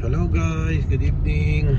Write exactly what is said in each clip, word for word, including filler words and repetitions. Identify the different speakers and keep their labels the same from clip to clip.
Speaker 1: Hello guys, good evening.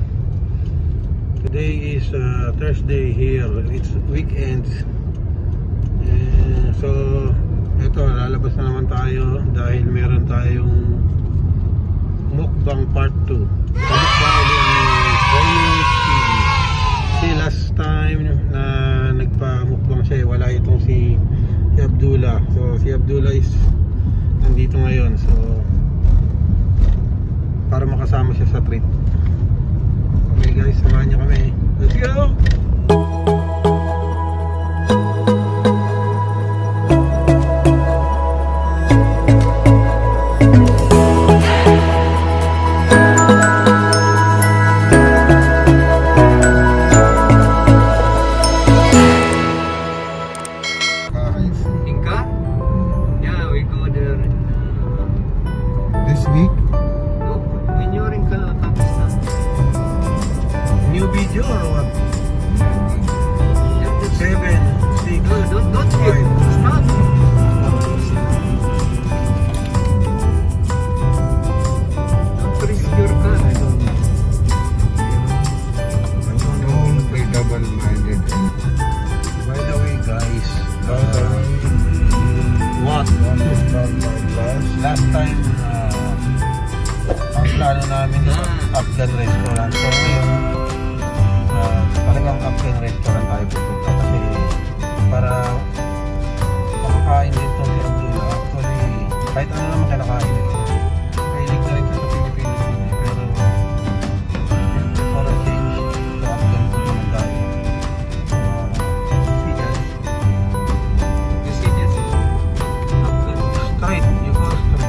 Speaker 1: Today is uh, Thursday here. It's weekend. And so, eto, lalabas na naman tayo dahil meron tayong mukbang part two. Mukbang ulit si last time na nagpa-mukbang siya, wala itong si, si Abdullah. So, si Abdullah is nandito ngayon. So, para makasama siya sa treat. Okay guys, samahan niyo kami. Let's go!
Speaker 2: Inka? Yeah, we go there
Speaker 1: This week?
Speaker 2: when you're in Pakistan.
Speaker 1: New video or what? Seven, six,
Speaker 2: No, don't, don't
Speaker 1: five.
Speaker 2: Stop. Don't risk your car. I don't know.
Speaker 3: Don't be double-minded.
Speaker 1: By the way guys,
Speaker 3: By the
Speaker 1: uh,
Speaker 3: way,
Speaker 1: what?
Speaker 3: want to start my class?
Speaker 1: Last time, uh, ang plano namin is
Speaker 2: Ah.
Speaker 1: Afghan restaurant. So ngayon, uh, talagang Afghan restaurant tayo pupunta kasi para makakain din itong si Abdullah. Actually, kahit ano naman kinakain ito. Kahilig na rin siya sa Pilipinas din eh. Pero, yun, para change, so Afghan food naman tayo. Uh, see guys,
Speaker 2: You see this? Afghan.
Speaker 1: straight, you go straight.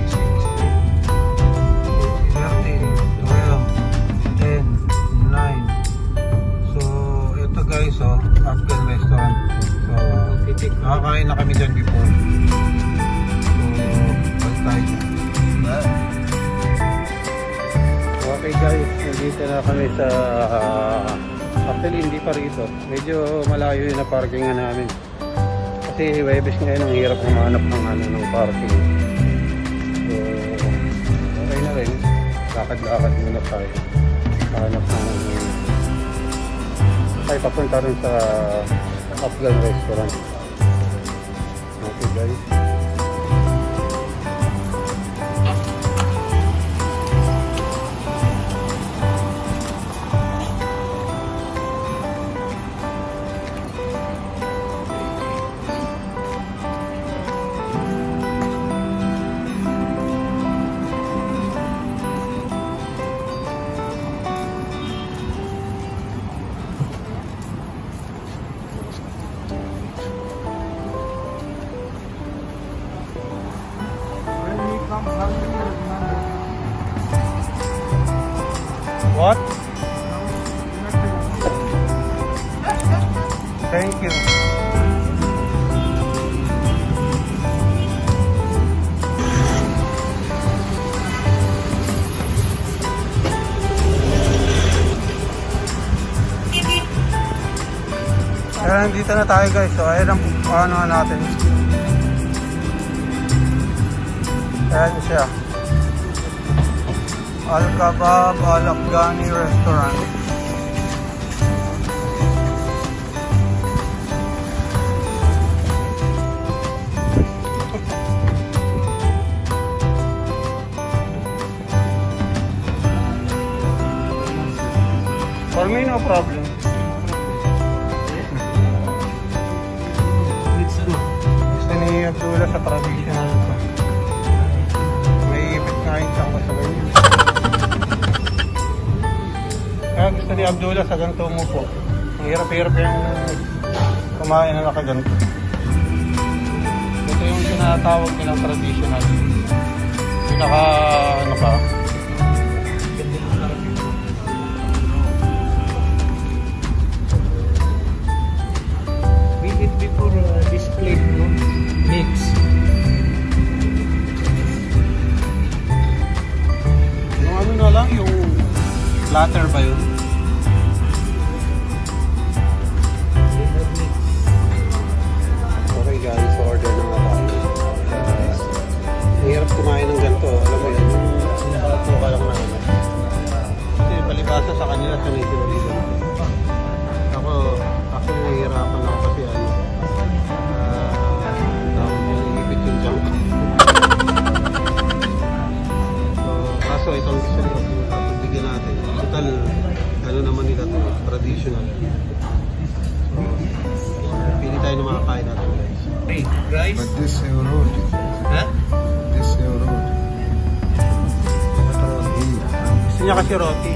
Speaker 1: thirteen, twelve, ten, nine. So, ito guys, oh, Afghan restaurant. So, nakakain na kami dyan before. So, balik tayo dyan. Okay guys, nandito na kami sa, uh, actually hindi pa rito. Medyo malayo yun na parkingan namin. Kasi Huwebes ngayon, ang hirap humanap ng, ano, ng parking. So, okay na rin. Lakad-lakad muna tayo. Hanap na ng ay papunta rin sa Afghan restaurant. Okay guys.
Speaker 3: When we come hungry, remember.
Speaker 1: What? Thank you. Ayan, dito na tayo guys. So, ayan ang ano natin. Ayan siya. Al-Kabab Al-Afghani Restaurant. For me, no problem.
Speaker 2: It's good.
Speaker 1: Gusto ni Abdullah sa traditional ko. May ipit kain siya ako sa ganyan. Kaya gusto ni Abdullah sa ganito mo po. Ang hirap-hirap yung kumain na nakaganto. Ito yung tinatawag nilang traditional. Pinaka ano ba?
Speaker 2: We did before uh, this plate, no? Mix.
Speaker 1: Yung ano na lang, yung platter ba yun? Okay guys, order na nga tayo. Uh, hirap kumain ng ganito, alam mo yun, yung barato ka lang na kaso itong gusto nila bigyan natin. Total, ano naman nila to, traditional. Pili tayo ng makakain natin guys.
Speaker 2: Hey guys.
Speaker 3: But this is your road.
Speaker 2: Huh?
Speaker 3: This is your road.
Speaker 1: Gusto niya kasi roti.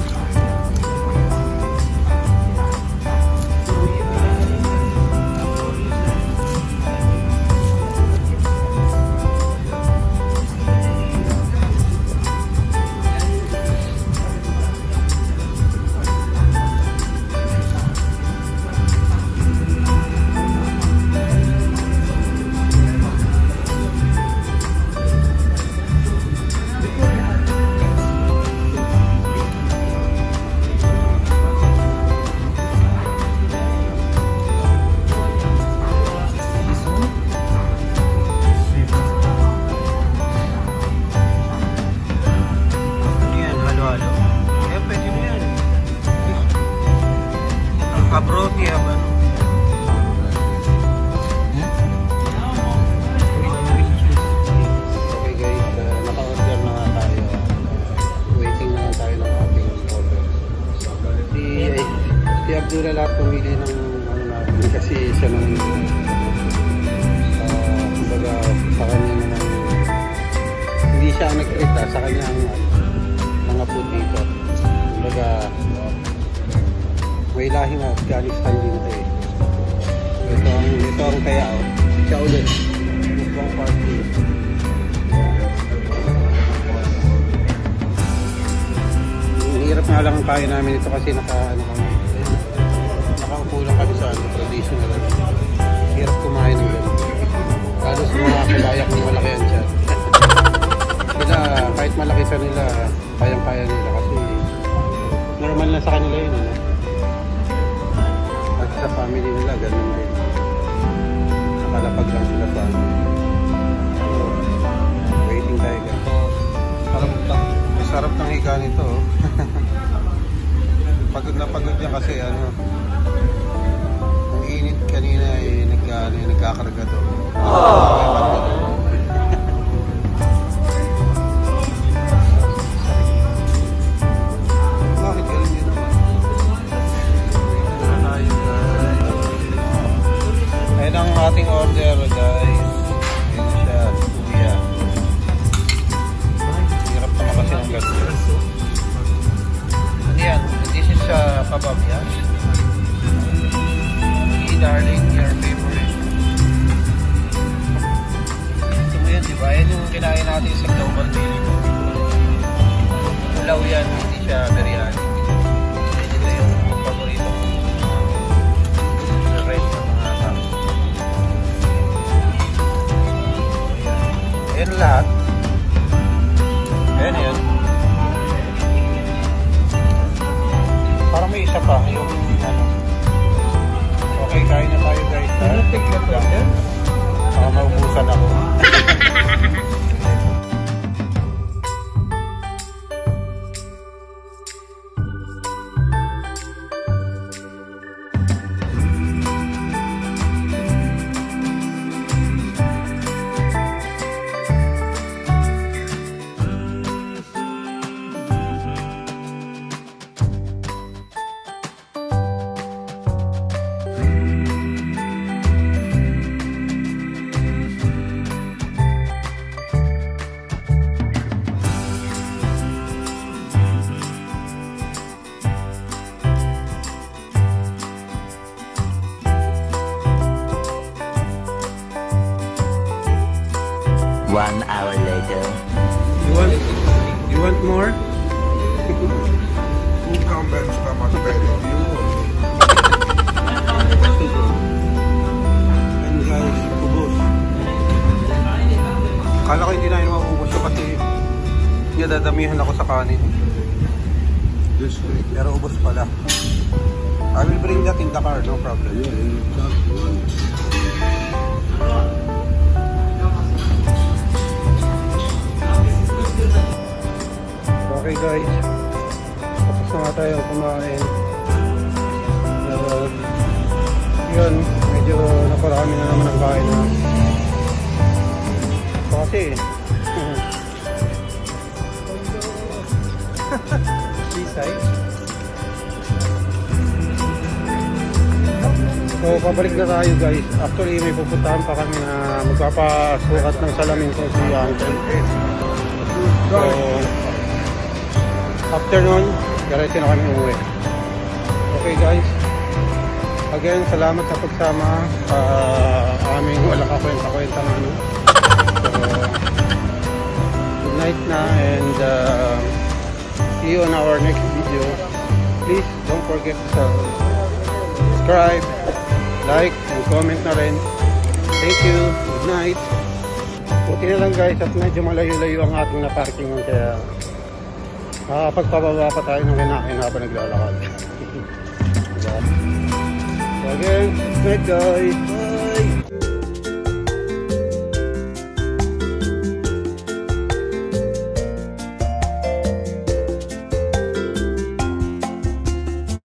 Speaker 1: Abroti apa? Okay guys, uh, naka-order na nga tayo. Waiting na nga tayo ng ating order. Si, si Abdullah lahat pumili ng ano natin kasi siya nang uh, kumbaga sa kanya naman hindi siya ang nag-treat ha, sa kanya ang mga food dito. Kumbaga may lahing Afghanistan din ito eh. Ito ang, ito ang kaya oh. Siya ulit. Mukbang party. Hirap nga lang ang kaya namin ito kasi naka, ano kami. Nakaupo lang kami sa ano, traditional. Hirap kumain ng gano'n. Lalo sa mga kalayak ng malaki yan siya. Sila, kahit malaki sa nila, kayang-kaya nila kasi normal na sa kanila yun. Ano? Sa family nila, ganun din. Nakalapag lang sila sa ano. So, waiting tayo guys. Sarap, sarap ng higa nito. Pagod na pagod niya kasi ano. Ang init kanina eh, nag, ano, nagkakarga to. Oh! Ayan ang ating order guys. Ayan siya, kuya. Hirap naman kasi ng gano'n. Ano yan? This is uh, kebab yan. Hey darling, your favorite. Ito mo yan diba? Ayan yung kinain natin sa global daily. Ulaw yan, hindi siya biryani. Ito yung paborito. The red ng mga tao. Ayan lahat. Ayan yun. Parang may isa pa. Yung ano. Okay, kain na tayo guys.
Speaker 2: Ano take na to yan?
Speaker 1: Baka maubusan ako.
Speaker 4: One hour later.
Speaker 1: You want, you want more?
Speaker 3: Who come and stomach better? You or me?
Speaker 1: And guys, ubos. Kala ko hindi na yun maubos ko kasi dadamihan ako sa kanin.
Speaker 3: This way.
Speaker 1: Pero ubos pala. I will bring that in the car, no problem.
Speaker 3: Yeah, you talk one.
Speaker 1: Okay guys, tapos na nga tayo kumain. Uh, yun, medyo naparami na naman ang kain na. So, kasi pabalik na tayo guys. Actually, may pupuntahan pa kami na magpapasukat ng salamin ko si Uncle. So, after nun, diretso na kami uwi. Okay guys. Again, salamat sa pagsama sa uh, aming walang kakwenta-kwenta ng ano. So, good night na and uh, see you on our next video. Please don't forget to subscribe, like, and comment na rin. Thank you. Good night. Buti na lang guys at medyo malayo-layo ang ating na-parkingan kaya makakapagpababa pa tayo ng kinain habang naglalakad. Diba? So again, good night guys. Bye!